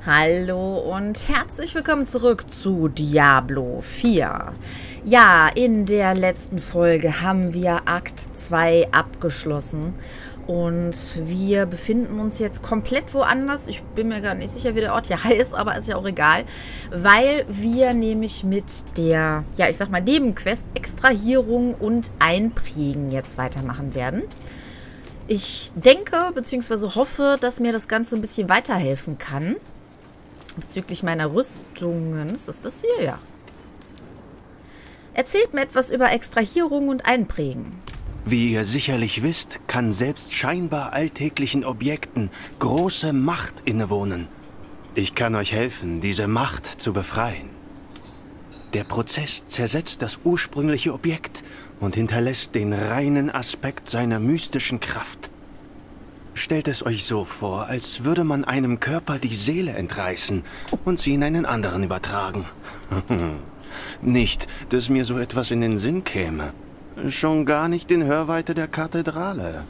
Hallo und herzlich willkommen zurück zu Diablo 4. Ja, in der letzten Folge haben wir Akt 2 abgeschlossen und wir befinden uns jetzt komplett woanders. Ich bin mir gar nicht sicher, wie der Ort hier heißt, aber ist ja auch egal, weil wir nämlich mit der, ja, ich sag mal, Nebenquest Extrahierung und Einprägen jetzt weitermachen werden. Ich denke bzw. hoffe, dass mir das Ganze ein bisschen weiterhelfen kann. Bezüglich meiner Rüstungen. Ist das hier? Ja. Erzählt mir etwas über Extrahierung und Einprägen. Wie ihr sicherlich wisst, kann selbst scheinbar alltäglichen Objekten große Macht innewohnen. Ich kann euch helfen, diese Macht zu befreien. Der Prozess zersetzt das ursprüngliche Objekt und hinterlässt den reinen Aspekt seiner mystischen Kraft. Stellt es euch so vor, als würde man einem Körper die Seele entreißen und sie in einen anderen übertragen. Nicht, dass mir so etwas in den Sinn käme. Schon gar nicht in Hörweite der Kathedrale.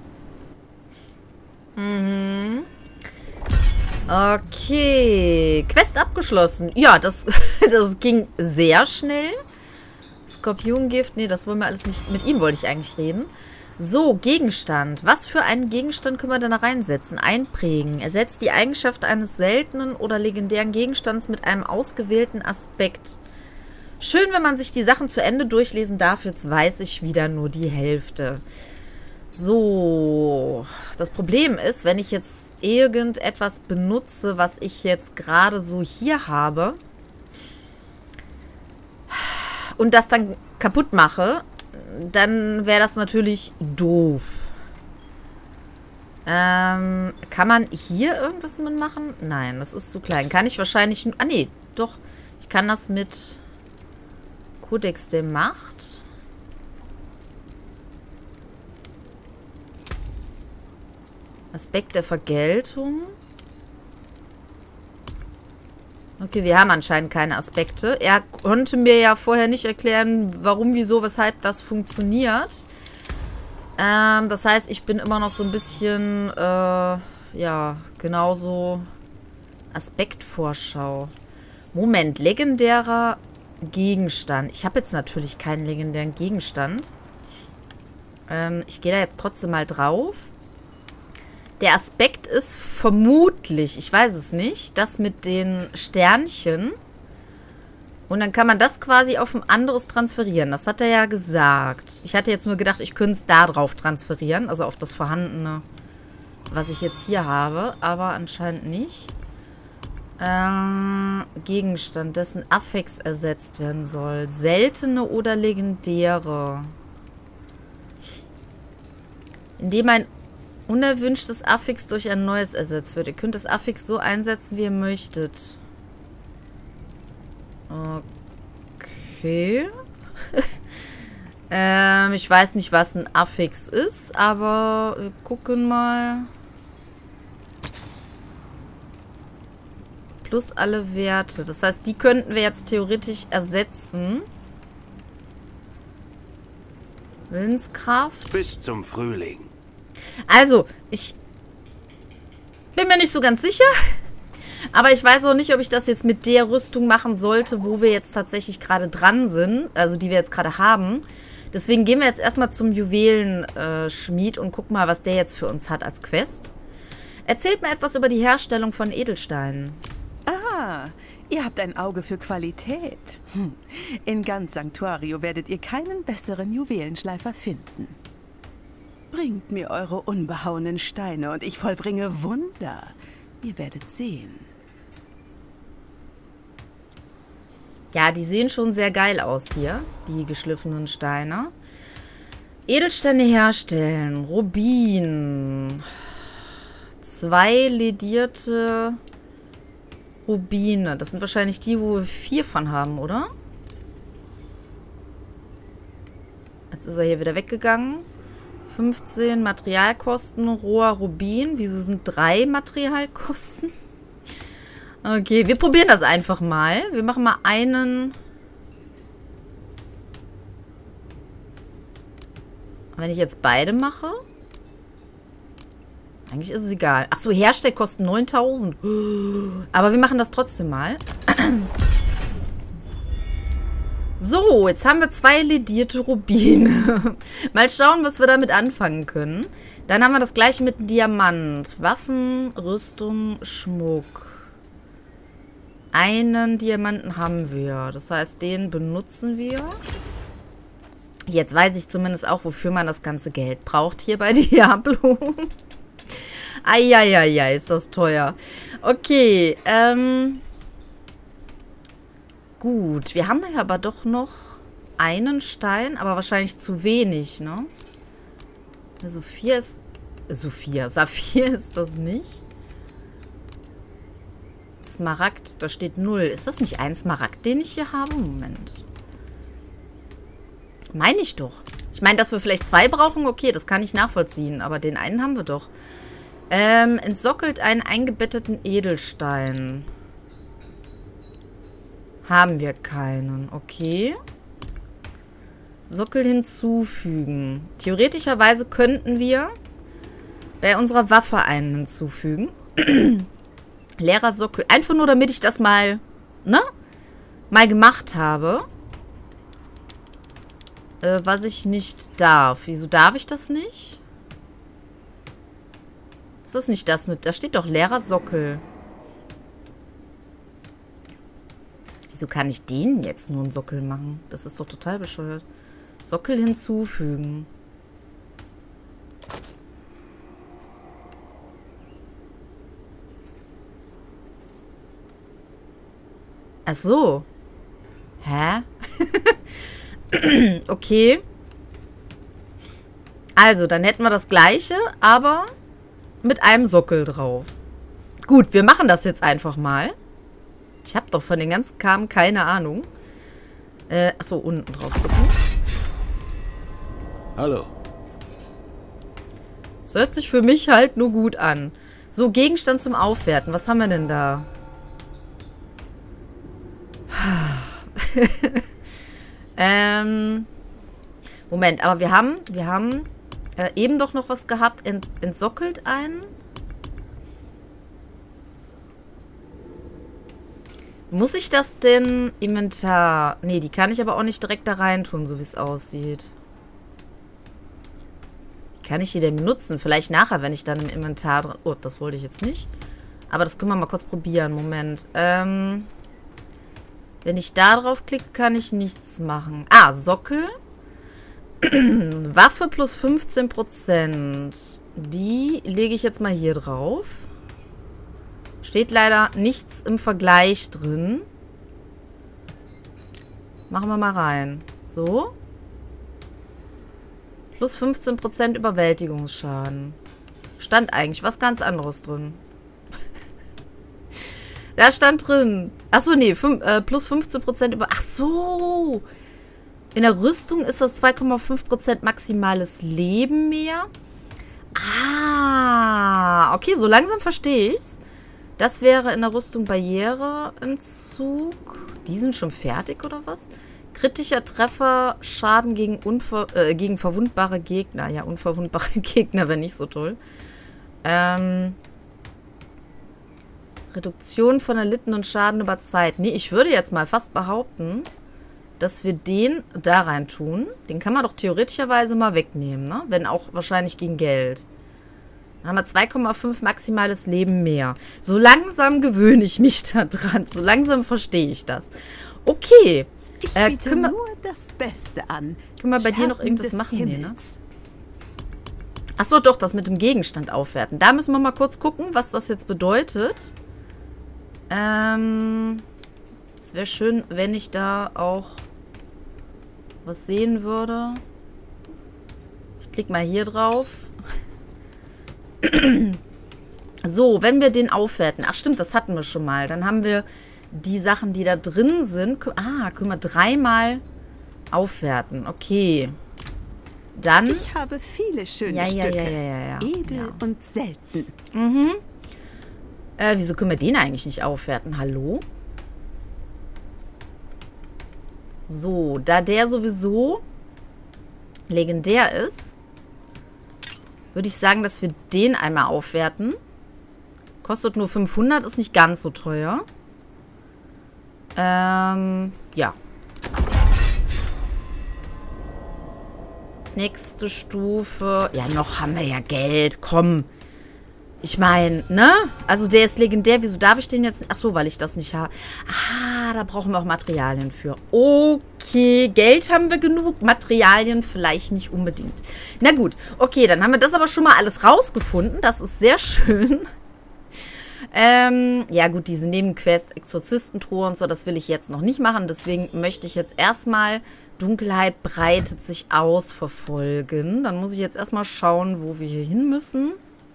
Mhm. Okay. Quest abgeschlossen. Ja, das ging sehr schnell. Skorpiongift. Nee, das wollen wir alles nicht. Mit ihm wollte ich eigentlich reden. So, Gegenstand. Was für einen Gegenstand können wir denn da reinsetzen? Einprägen. Ersetzt die Eigenschaft eines seltenen oder legendären Gegenstands mit einem ausgewählten Aspekt. Schön, wenn man sich die Sachen zu Ende durchlesen darf. Jetzt weiß ich wieder nur die Hälfte. So. Das Problem ist, wenn ich jetzt irgendetwas benutze, was ich jetzt gerade so hier habe und das dann kaputt mache, dann wäre das natürlich doof. Kann man hier irgendwas mitmachen? Nein, das ist zu klein. Kann ich wahrscheinlich... Ah, nee, doch. Ich kann das mit Kodex der Macht. Aspekt der Vergeltung. Okay, wir haben anscheinend keine Aspekte. Er konnte mir ja vorher nicht erklären, warum, wieso, weshalb das funktioniert. Das heißt, ich bin immer noch so ein bisschen, ja, genauso Aspektvorschau. Moment, legendärer Gegenstand. Ich habe jetzt natürlich keinen legendären Gegenstand. Ich gehe da jetzt trotzdem mal drauf. Der Aspekt ist vermutlich, ich weiß es nicht, das mit den Sternchen. Und dann kann man das quasi auf ein anderes transferieren. Das hat er ja gesagt. Ich hatte jetzt nur gedacht, ich könnte es da drauf transferieren. Also auf das Vorhandene, was ich jetzt hier habe. Aber anscheinend nicht. Gegenstand, dessen Affix ersetzt werden soll. Seltene oder legendäre. Indem ein unerwünschtes Affix durch ein neues ersetzt wird. Ihr könnt das Affix so einsetzen, wie ihr möchtet. Okay. Ich weiß nicht, was ein Affix ist, aber wir gucken mal. Plus alle Werte. Das heißt, die könnten wir jetzt theoretisch ersetzen. Willenskraft. Bis zum Frühling. Also, ich bin mir nicht so ganz sicher. Aber ich weiß auch nicht, ob ich das jetzt mit der Rüstung machen sollte, wo wir jetzt tatsächlich gerade dran sind. Also, die wir jetzt gerade haben. Deswegen gehen wir jetzt erstmal zum Juwelenschmied und gucken mal, was der jetzt für uns hat als Quest. Erzählt mir etwas über die Herstellung von Edelsteinen. Ah, ihr habt ein Auge für Qualität. In ganz Sanctuario werdet ihr keinen besseren Juwelenschleifer finden. Bringt mir eure unbehauenen Steine und ich vollbringe Wunder. Ihr werdet sehen. Ja, die sehen schon sehr geil aus hier, die geschliffenen Steine. Edelsteine herstellen. Rubin. 2 ledierte Rubine. Das sind wahrscheinlich die, wo wir 4 von haben, oder? Jetzt ist er hier wieder weggegangen. 15 Materialkosten, roher Rubin. Wieso sind 3 Materialkosten? Okay, wir probieren das einfach mal. Wir machen mal einen. Wenn ich jetzt beide mache. Eigentlich ist es egal. Achso, Herstellkosten 9000. Aber wir machen das trotzdem mal. So, jetzt haben wir 2 ledierte Rubine. Mal schauen, was wir damit anfangen können. Dann haben wir das gleiche mit Diamant. Waffen, Rüstung, Schmuck. Einen Diamanten haben wir. Das heißt, den benutzen wir. Jetzt weiß ich zumindest auch, wofür man das ganze Geld braucht hier bei Diablo. Eieiei, ist das teuer. Okay, gut, wir haben ja aber doch noch einen Stein, aber wahrscheinlich zu wenig, ne? Saphir ist das nicht. Smaragd, da steht 0. Ist das nicht ein Smaragd, den ich hier habe? Moment. Meine ich doch. Ich meine, dass wir vielleicht 2 brauchen, okay, das kann ich nachvollziehen. Aber den einen haben wir doch. Entsockelt einen eingebetteten Edelstein. Haben wir keinen, okay. Sockel hinzufügen. Theoretischerweise könnten wir bei unserer Waffe einen hinzufügen. Leerer Sockel. Einfach nur, damit ich das mal, ne? Mal gemacht habe. Was ich nicht darf. Wieso darf ich das nicht? Ist das nicht das mit... Da steht doch leerer Sockel. Wieso kann ich den jetzt nur einen Sockel machen? Das ist doch total bescheuert. Sockel hinzufügen. Ach so. Hä? Okay. Also, dann hätten wir das gleiche, aber mit einem Sockel drauf. Gut, wir machen das jetzt einfach mal. Ich habe doch von den ganzen Kram keine Ahnung. Achso, unten drauf gucken. Hallo. Das hört sich für mich halt nur gut an. So, Gegenstand zum Aufwerten. Was haben wir denn da? Moment, aber wir haben eben doch noch was gehabt. Entsockelt einen. Muss ich das denn Inventar... Nee, die kann ich aber auch nicht direkt da rein tun, so wie es aussieht. Wie kann ich die denn benutzen? Vielleicht nachher, wenn ich dann im Inventar drin... Oh, das wollte ich jetzt nicht. Aber das können wir mal kurz probieren. Moment. Wenn ich da drauf klicke, kann ich nichts machen. Ah, Sockel. Waffe plus 15%. Die lege ich jetzt mal hier drauf. Steht leider nichts im Vergleich drin. Machen wir mal rein. So. Plus 15% Überwältigungsschaden. Stand eigentlich was ganz anderes drin. Da stand drin. Achso, nee. Plus 15% über... Ach so. In der Rüstung ist das 2,5% maximales Leben mehr. Ah. Okay, so langsam verstehe ich's. Das wäre in der Rüstung Barriereentzug. Die sind schon fertig, oder was? Kritischer Treffer, Schaden gegen verwundbare Gegner. Ja, unverwundbare Gegner wäre nicht so toll. Reduktion von erlittenen Schaden über Zeit. Nee, ich würde jetzt mal fast behaupten, dass wir den da rein tun. Den kann man doch theoretischerweise mal wegnehmen, ne? Wenn auch wahrscheinlich gegen Geld. Dann haben wir 2,5 maximales Leben mehr. So langsam gewöhne ich mich da dran. So langsam verstehe ich das. Okay. Ich biete nur das Beste an. Können wir bei dir noch irgendwas machen? Nee, ne? Achso, doch, das mit dem Gegenstand aufwerten. Da müssen wir mal kurz gucken, was das jetzt bedeutet. Es wäre schön, wenn ich da auch was sehen würde. Ich klicke mal hier drauf. So, wenn wir den aufwerten. Ach stimmt, das hatten wir schon mal. Dann haben wir die Sachen, die da drin sind. Können wir 3-mal aufwerten. Okay. Dann... Ich habe viele schöne Stücke. Ja. Edel und selten. Mhm. Wieso können wir den eigentlich nicht aufwerten? Hallo? So, da der sowieso legendär ist, würde ich sagen, dass wir den einmal aufwerten. Kostet nur 500, ist nicht ganz so teuer. Ja. Nächste Stufe. Ja, noch haben wir ja Geld. Komm. Ich meine, ne? Also der ist legendär. Wieso darf ich den jetzt... Ach so, weil ich das nicht habe. Ah, da brauchen wir auch Materialien für. Okay, Geld haben wir genug. Materialien vielleicht nicht unbedingt. Na gut. Okay, dann haben wir das aber schon mal alles rausgefunden. Das ist sehr schön. Ja gut, diese Nebenquests, Exorzistentruhe und so, das will ich jetzt noch nicht machen. Deswegen möchte ich jetzt erstmal Dunkelheit breitet sich aus verfolgen. Dann muss ich jetzt erstmal schauen, wo wir hier hin müssen.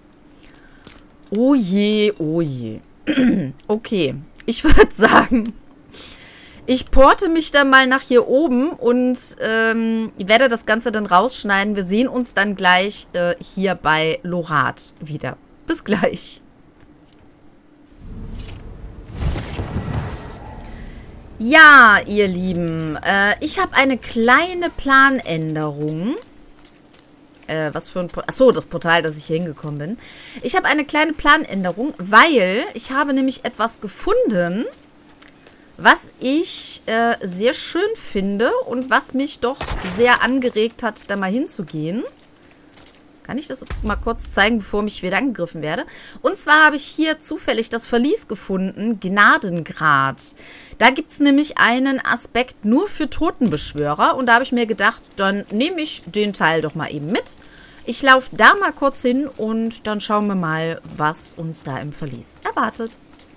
Oh je, oh je. Okay, ich würde sagen, ich porte mich dann mal nach hier oben und werde das Ganze dann rausschneiden. Wir sehen uns dann gleich hier bei Lorath wieder. Bis gleich. Ja, ihr Lieben, ich habe eine kleine Planänderung. Was für ein Portal? Achso, das Portal, dass ich hier hingekommen bin. Ich habe eine kleine Planänderung, weil ich habe nämlich etwas gefunden, was ich sehr schön finde und was mich doch sehr angeregt hat, da mal hinzugehen. Kann ich das mal kurz zeigen, bevor ich wieder angegriffen werde? Und zwar habe ich hier zufällig das Verlies gefunden, Gnadengrad. Da gibt es nämlich einen Aspekt nur für Totenbeschwörer. Und da habe ich mir gedacht, dann nehme ich den Teil doch mal eben mit. Ich laufe da mal kurz hin und dann schauen wir mal, was uns da im Verlies erwartet.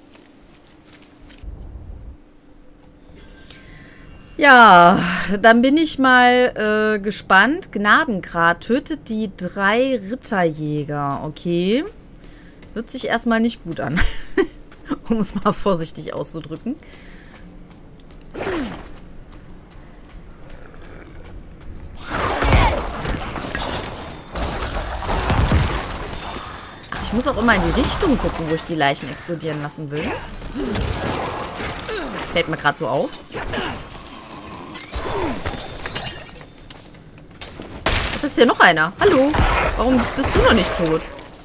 Ja, dann bin ich mal gespannt. Gnadengrad tötet die 3 Ritterjäger. Okay. Hört sich erstmal nicht gut an. Um es mal vorsichtig auszudrücken. Ach, ich muss auch immer in die Richtung gucken, wo ich die Leichen explodieren lassen will. Fällt mir gerade so auf. Da ist hier noch einer. Hallo. Warum bist du noch nicht tot?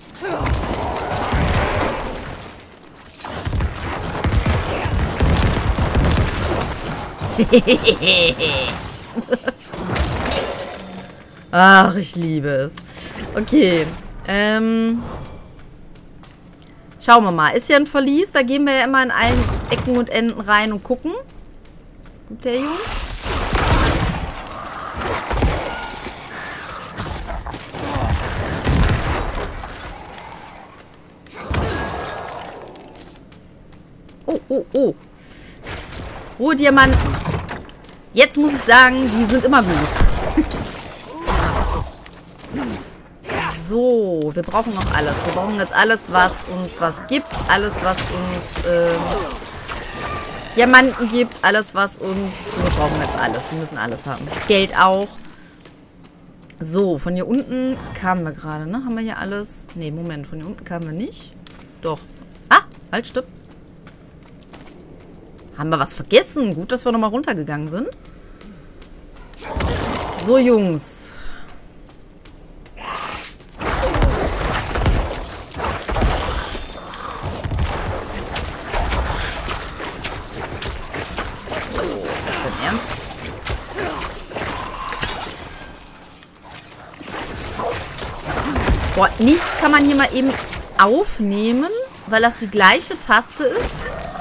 Ach, ich liebe es. Okay. Schauen wir mal. Ist hier ein Verlies? Da gehen wir ja immer in allen Ecken und Enden rein und gucken. Kommt der Jungs? Oh, oh, oh. Rohdiamanten. Jetzt muss ich sagen, die sind immer gut. So, wir brauchen noch alles. Wir brauchen jetzt alles, was uns was gibt. Alles, was uns Diamanten gibt. Alles, was uns... Wir brauchen jetzt alles. Wir müssen alles haben. Geld auch. So, von hier unten kamen wir gerade, ne? Haben wir hier alles... Ne, Moment. Von hier unten kamen wir nicht. Doch. Ah, halt, stopp. Haben wir was vergessen? Gut, dass wir nochmal runtergegangen sind. So, Jungs. Oh, ist das denn ernst? Boah, nichts kann man hier mal eben aufnehmen, weil das die gleiche Taste ist.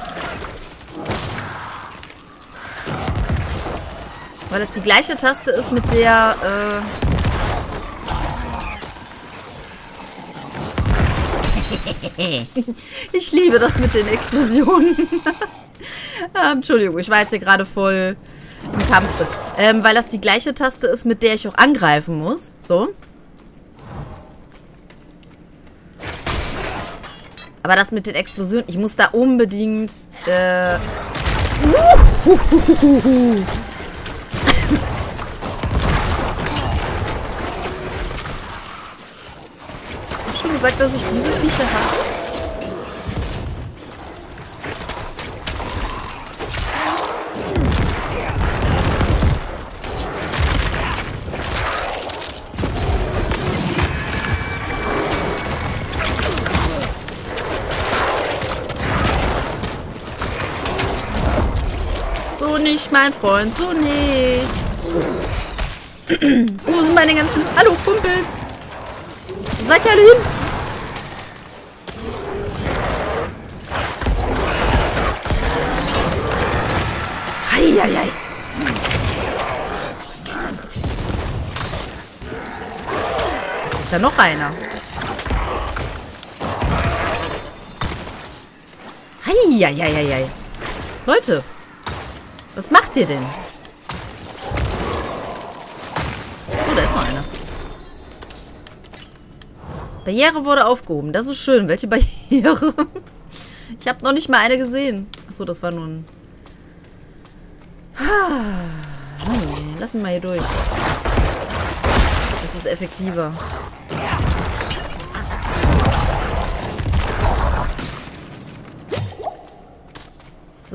Weil das die gleiche Taste ist, mit der, Ich liebe das mit den Explosionen. Entschuldigung, ich war jetzt hier gerade voll im Kampf. Weil das die gleiche Taste ist, mit der ich auch angreifen muss. So. Aber das mit den Explosionen, ich muss da unbedingt, Ich habe schon gesagt, dass ich diese Viecher hasse. So nicht, mein Freund, so nicht. Wo sind meine ganzen... Hallo, Kumpels. Wo seid ihr alle hin? Eieiei. Jetzt ist da noch einer. Eieiei. Leute, was macht ihr denn? So, da ist noch einer. Barriere wurde aufgehoben. Das ist schön. Welche Barriere? Ich habe noch nicht mal eine gesehen. Achso, das war nur ein... Nee, lass mich mal hier durch. Das ist effektiver. So.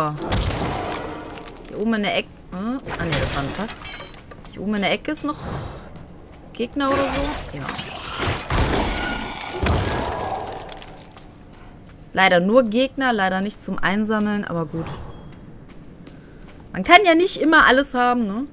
Hier oben in der Ecke... Ah, ne, das war ein Fass. Hier oben in der Ecke ist noch Gegner oder so. Ja. Leider nur Gegner, leider nicht zum Einsammeln, aber gut. Man kann ja nicht immer alles haben, ne?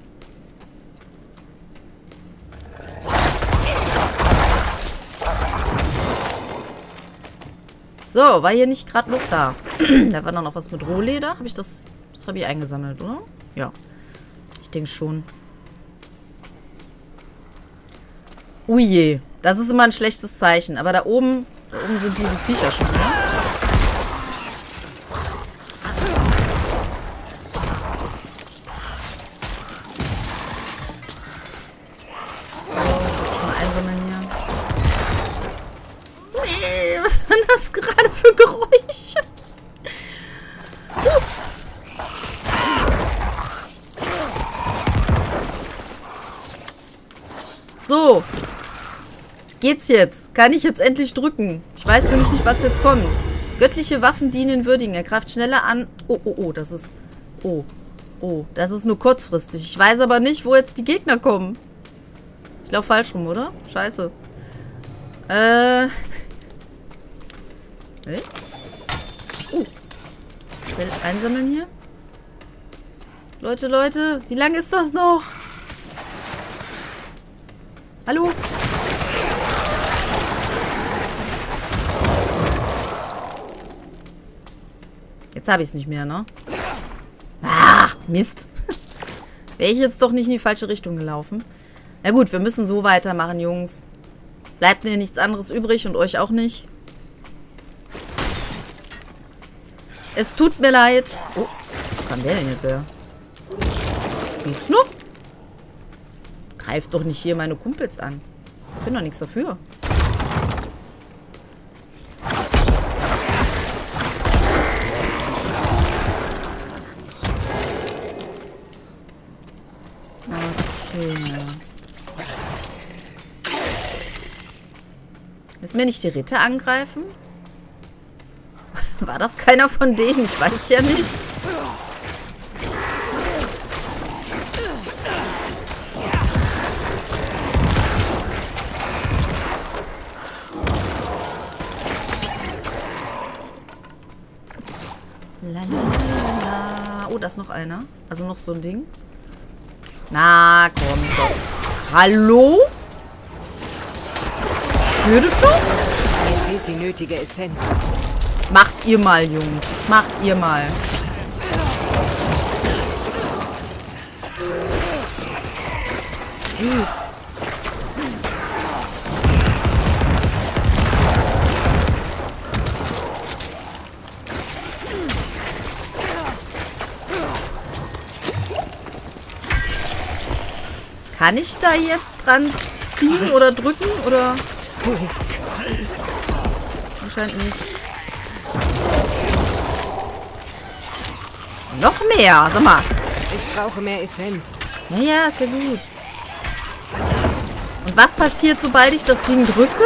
So, war hier nicht gerade noch da. Da war doch noch was mit Rohleder. Habe ich das... Das habe ich eingesammelt, oder? Ja. Ich denke schon. Ui je. Das ist immer ein schlechtes Zeichen. Aber da oben sind diese Viecher schon, ne? Was waren das gerade für Geräusche? So. Geht's jetzt? Kann ich jetzt endlich drücken? Ich weiß nämlich nicht, was jetzt kommt. Göttliche Waffen dienen würdigen. Er greift schneller an. Oh, das ist... Oh, das ist nur kurzfristig. Ich weiß aber nicht, wo jetzt die Gegner kommen. Ich laufe falsch rum, oder? Scheiße. Schnell einsammeln hier. Leute, wie lange ist das noch? Hallo? Jetzt habe ich es nicht mehr, ne? Ach, Mist. Wäre ich jetzt doch nicht in die falsche Richtung gelaufen. Na gut, wir müssen so weitermachen, Jungs. Bleibt mir nichts anderes übrig und euch auch nicht. Es tut mir leid. Oh, wo kam der denn jetzt her? Geht's noch? Greift doch nicht hier meine Kumpels an. Ich bin doch nichts dafür. Okay. Müssen wir nicht die Ritter angreifen? War das keiner von denen? Ich weiß ja nicht. Lalalala. Oh, da ist noch einer. Also noch so ein Ding. Na, komm doch. Hallo? Würdet du? Mir fehlt die nötige Essenz. Macht ihr mal, Jungs. Macht ihr mal. Kann ich da jetzt dran ziehen oder drücken? Oder? Anscheinend nicht. Noch mehr, sag mal. Ich brauche mehr Essenz. Ja, ist ja gut. Und was passiert, sobald ich das Ding drücke?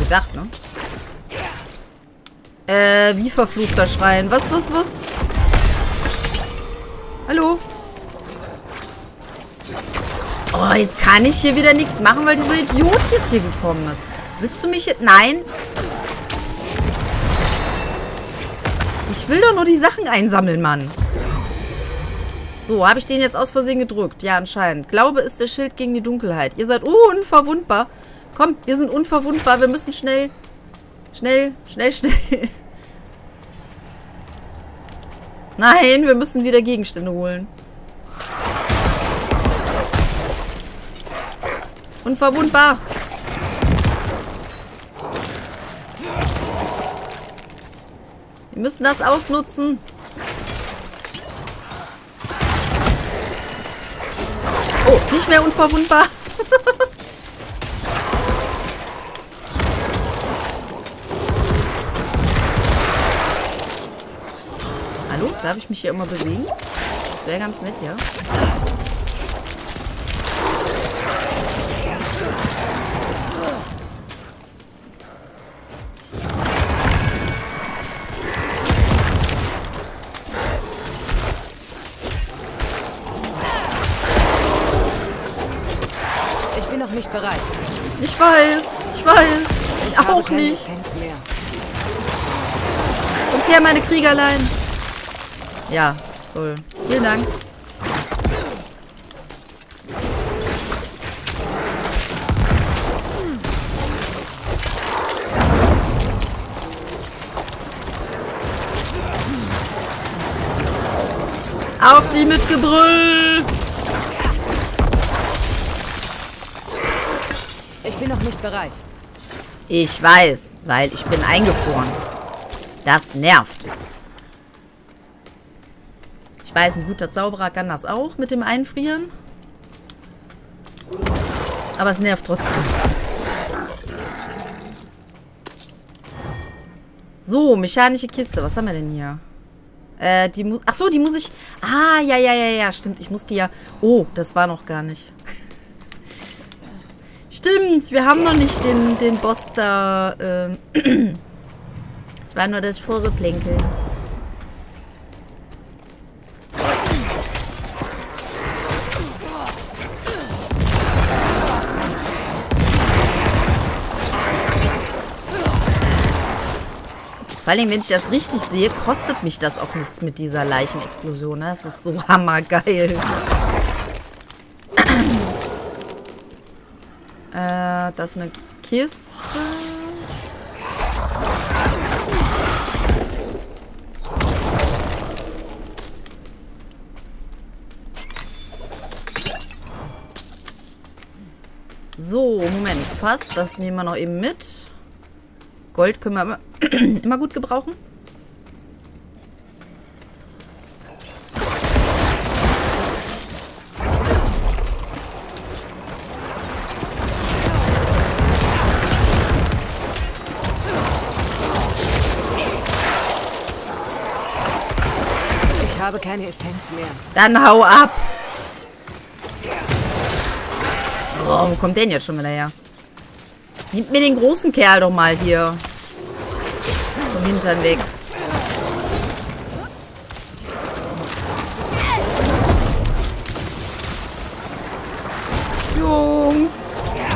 gedacht, ne? Wie verfluchter Schreien? Was? Hallo? Oh, jetzt kann ich hier wieder nichts machen, weil dieser Idiot jetzt hier gekommen ist. Willst du mich jetzt... Nein. Ich will doch nur die Sachen einsammeln, Mann. So, habe ich den jetzt aus Versehen gedrückt? Ja, anscheinend. Glaube ist der Schild gegen die Dunkelheit. Ihr seid unverwundbar. Komm, wir sind unverwundbar. Wir müssen schnell. Schnell. Nein, wir müssen wieder Gegenstände holen. Unverwundbar. Wir müssen das ausnutzen. Oh, nicht mehr unverwundbar. Hallo? Darf ich mich hier immer bewegen? Das wäre ganz nett, ja. Ich bin noch nicht bereit. Ich weiß. Ich auch keine nicht. Essenz mehr. Kommt her, meine Kriegerlein. Ja, toll. Vielen Dank. Auf sie mit Gebrüll! Ich bin noch nicht bereit. Ich weiß, weil ich bin eingefroren. Das nervt. Ich weiß, ein guter Zauberer kann das auch mit dem Einfrieren. Aber es nervt trotzdem. So, mechanische Kiste. Was haben wir denn hier? Die muss... Achso, die muss ich... Ah, ja, stimmt. Ich muss die ja... Oh, das war noch gar nicht. Stimmt, wir haben noch nicht den Boss da. Es war nur das Vorgeplänkel. Vor allem, wenn ich das richtig sehe, kostet mich das auch nichts mit dieser Leichenexplosion. Das ist so hammergeil. Das ist eine Kiste. So, Moment. Fass, das nehmen wir noch eben mit. Gold können wir immer gut gebrauchen. Ich habe keine Essenz mehr. Dann hau ab. Oh, wo kommt der denn jetzt schon wieder her? Nimmt mir den großen Kerl doch mal hier vom Hintern weg. Jungs.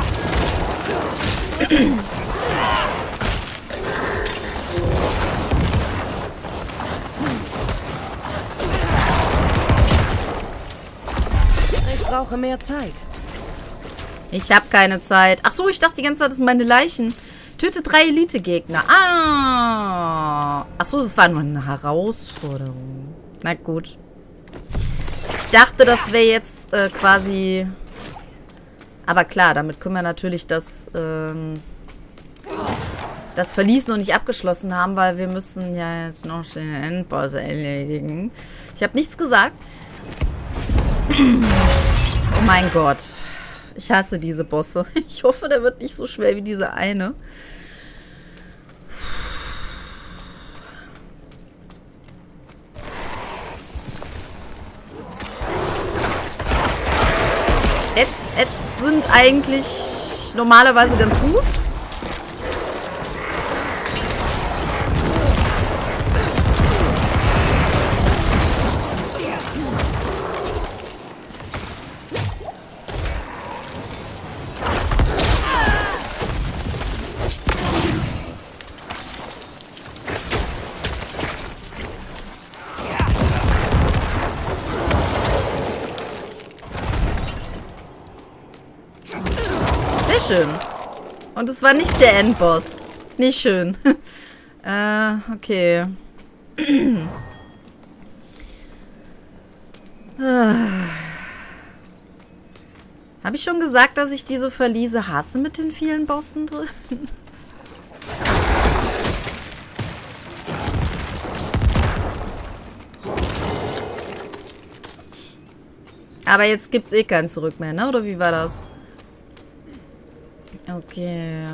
Ich brauche mehr Zeit. Ich habe keine Zeit. Ach so, ich dachte die ganze Zeit, das sind meine Leichen. Töte 3 Elite-Gegner. Ah. Ach so, das war nur eine Herausforderung. Na gut. Ich dachte, das wäre jetzt quasi... Aber klar, damit können wir natürlich das Verlies noch nicht abgeschlossen haben, weil wir müssen ja jetzt noch den Endboss erledigen. Ich habe nichts gesagt. Oh mein Gott. Ich hasse diese Bosse. Ich hoffe, der wird nicht so schwer wie diese eine. Ads sind eigentlich normalerweise ganz gut. Sehr schön. Und es war nicht der Endboss. Nicht schön. Okay. Habe ich schon gesagt, dass ich diese Verliese hasse mit den vielen Bossen drin? Aber jetzt gibt's eh kein Zurück mehr, ne? Oder wie war das? Okay.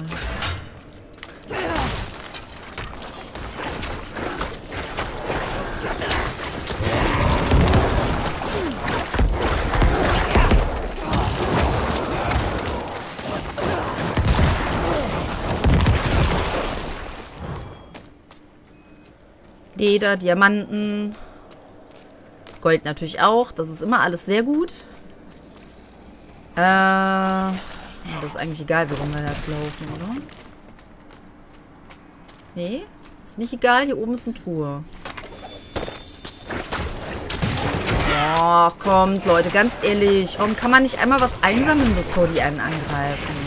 Leder, Diamanten, Gold natürlich auch. Das ist immer alles sehr gut. Das ist eigentlich egal, warum wir jetzt laufen, oder? Nee, ist nicht egal. Hier oben ist eine Truhe. Oh, kommt, Leute, ganz ehrlich. Warum kann man nicht einmal was einsammeln, bevor die einen angreifen?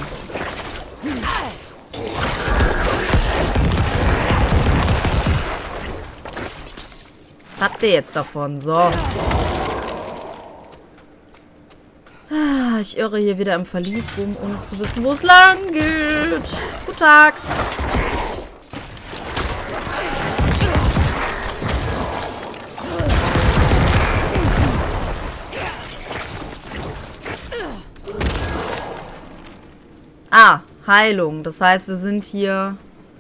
Was habt ihr jetzt davon? So. Ich irre hier wieder im Verlies rum, ohne zu wissen, wo es lang geht. Guten Tag. Ah, Heilung. Das heißt, wir sind hier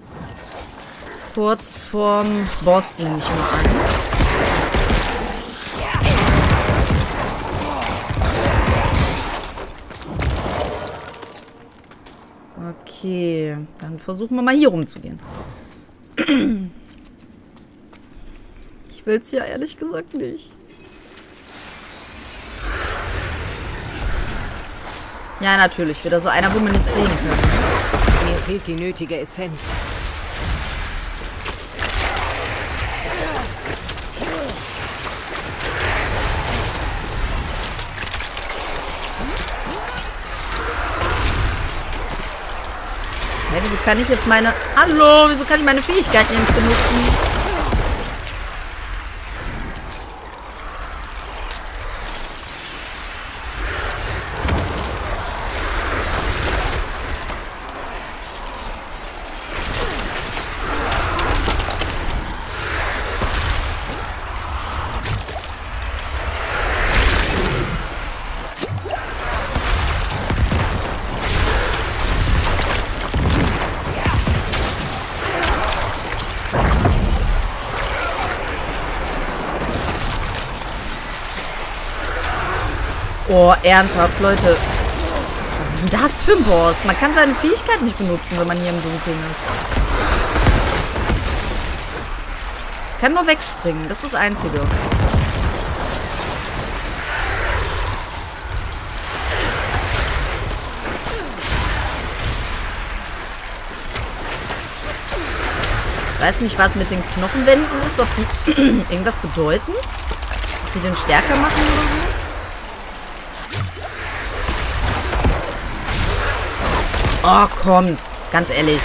kurz vorm Boss, nehme ich mal an. Okay, dann versuchen wir mal hier rumzugehen. Ich will es ja ehrlich gesagt nicht. Ja, natürlich. Wieder so einer, wo man nichts sehen kann. Mir fehlt die nötige Essenz. Hä, wieso kann ich jetzt meine... Hallo, wieso kann ich meine Fähigkeiten nicht benutzen? Oh, ernsthaft, Leute. Was ist denn das für ein Boss? Man kann seine Fähigkeit nicht benutzen, wenn man hier im Dunkeln ist. Ich kann nur wegspringen. Das ist das Einzige. Ich weiß nicht, was mit den Knochenwänden ist. Ob die irgendwas bedeuten. Ob die den stärker machen oder so. Oh, kommt. Ganz ehrlich.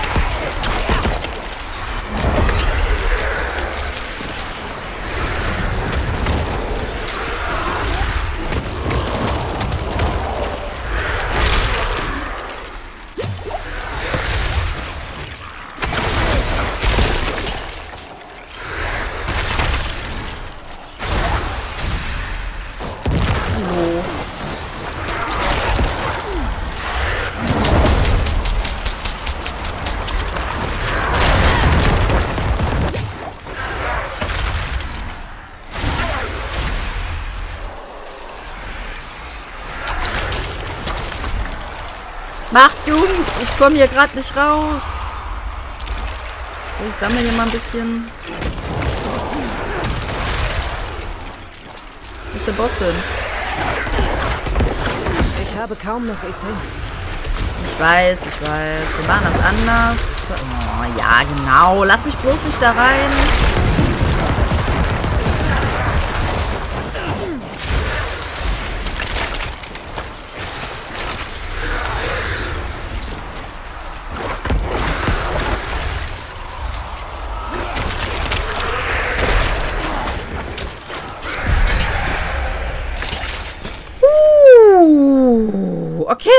Macht, Jungs! Ich komme hier gerade nicht raus. So, ich sammle hier mal ein bisschen. Wo ist der Boss hin? Ich habe kaum noch Essenz. Ich weiß. Wir machen das anders. Oh, ja, genau. Lass mich bloß nicht da rein.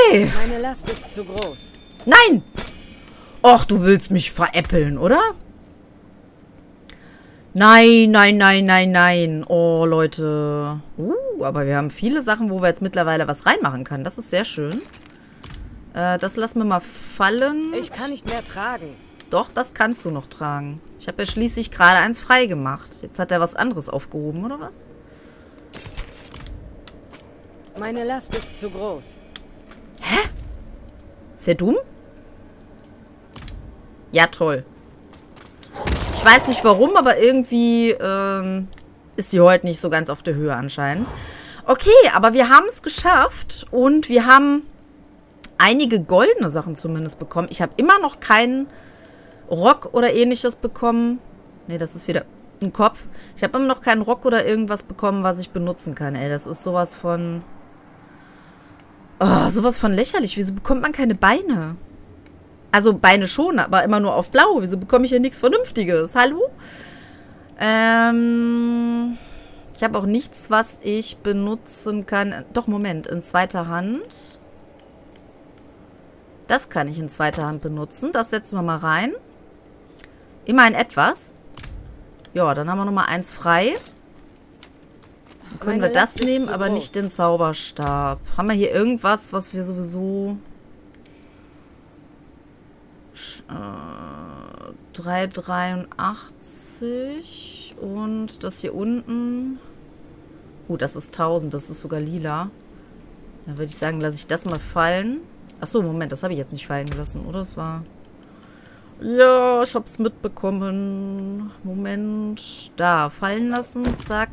Okay. Meine Last ist zu groß. Nein! Och, du willst mich veräppeln, oder? Nein, nein, nein, nein, nein. Oh, Leute. Aber wir haben viele Sachen, wo wir jetzt mittlerweile was reinmachen können. Das ist sehr schön. Das lassen wir mal fallen. Ich kann nicht mehr tragen. Doch, das kannst du noch tragen. Ich habe ja schließlich gerade eins frei gemacht. Jetzt hat er was anderes aufgehoben, oder was? Meine Last ist zu groß. Hä? Ist der dumm? Ja, toll. Ich weiß nicht warum, aber irgendwie ist die heute nicht so ganz auf der Höhe anscheinend. Okay, aber wir haben es geschafft und wir haben einige goldene Sachen zumindest bekommen. Ich habe immer noch keinen Rock oder ähnliches bekommen. Ne, das ist wieder ein Kopf. Ich habe immer noch keinen Rock oder irgendwas bekommen, was ich benutzen kann. Ey, das ist sowas von... Oh, sowas von lächerlich. Wieso bekommt man keine Beine? Also Beine schon, aber immer nur auf blau. Wieso bekomme ich hier nichts Vernünftiges? Hallo? Ich habe auch nichts, was ich benutzen kann. Doch, Moment. In zweiter Hand. Das kann ich in zweiter Hand benutzen. Das setzen wir mal rein. Immerhin etwas. Ja, dann haben wir nochmal eins frei. Dann können wir das nehmen, aber nicht den Zauberstab. Haben wir hier irgendwas, was wir sowieso... 383 und das hier unten. Das ist 1000, das ist sogar lila. Dann würde ich sagen, lasse ich das mal fallen. Achso, Moment, das habe ich jetzt nicht fallen gelassen, oder? Das war... Ja, ich habe es mitbekommen. Moment. Da, fallen lassen, zack.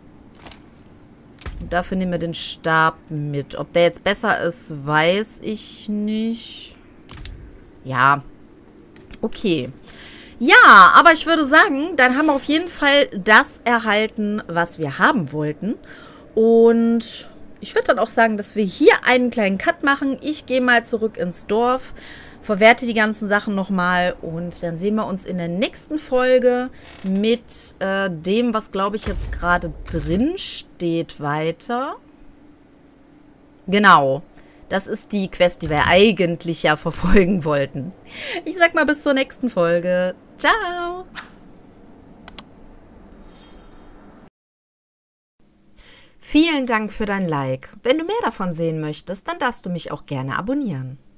Und dafür nehmen wir den Stab mit. Ob der jetzt besser ist, weiß ich nicht. Ja. Okay. Ja, aber ich würde sagen, dann haben wir auf jeden Fall das erhalten, was wir haben wollten. Und ich würde dann auch sagen, dass wir hier einen kleinen Cut machen. Ich gehe mal zurück ins Dorf, verwerte die ganzen Sachen nochmal und dann sehen wir uns in der nächsten Folge mit dem, was glaube ich jetzt gerade drin steht, weiter. Genau. Das ist die Quest, die wir eigentlich ja verfolgen wollten. Ich sag mal bis zur nächsten Folge. Ciao! Vielen Dank für dein Like. Wenn du mehr davon sehen möchtest, dann darfst du mich auch gerne abonnieren.